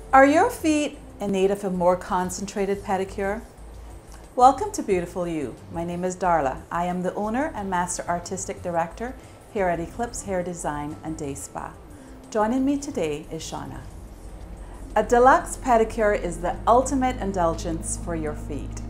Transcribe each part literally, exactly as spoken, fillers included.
Are your feet in need of a more concentrated pedicure? Welcome to Beautiful You. My name is Darla. I am the owner and Master Artistic Director here at Eclipse Hair Design and Day Spa. Joining me today is Shauna. A deluxe pedicure is the ultimate indulgence for your feet.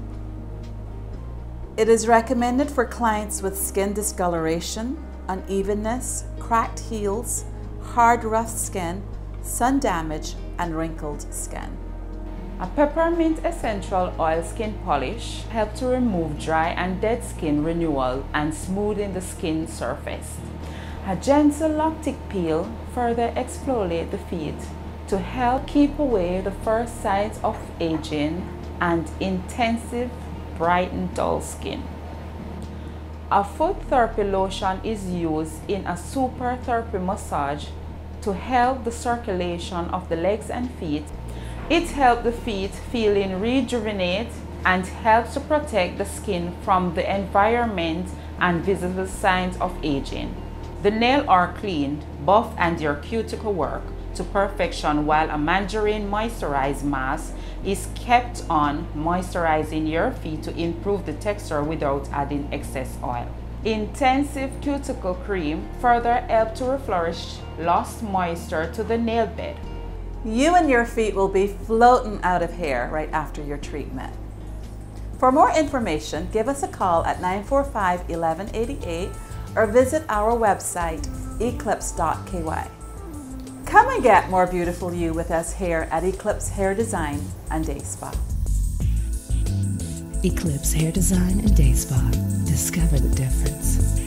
It is recommended for clients with skin discoloration, unevenness, cracked heels, hard, rough skin, sun damage, and wrinkled skin. A peppermint essential oil skin polish helps to remove dry and dead skin renewal and smoothing the skin surface. A gentle lactic peel further exfoliates the feet to help keep away the first signs of aging and intensive brighten dull skin. A foot therapy lotion is used in a super therapy massage to help the circulation of the legs and feet. It helps the feet feeling rejuvenate and helps to protect the skin from the environment and visible signs of aging. The nails are cleaned, buffed, and your cuticle work to perfection, while a margarine moisturized mask is kept on, moisturizing your feet to improve the texture without adding excess oil. Intensive cuticle cream further helps to reflourish lost moisture to the nail bed. You and your feet will be floating out of hair right after your treatment. For more information, give us a call at nine four five, one one eight eight or visit our website eclipse dot K Y. Come and get more Beautiful You with us here at Eclipse Hair Design and Day Spa. Eclipse Hair Design and Day Spa. Discover the difference.